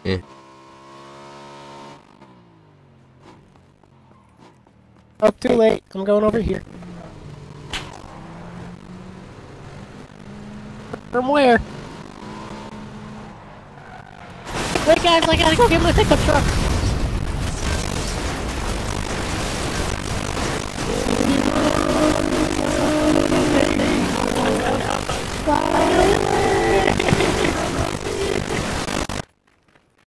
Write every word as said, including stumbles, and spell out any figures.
Eh. Oh, too late. I'm going over here. From where? Wait, guys, I gotta go get my pickup truck.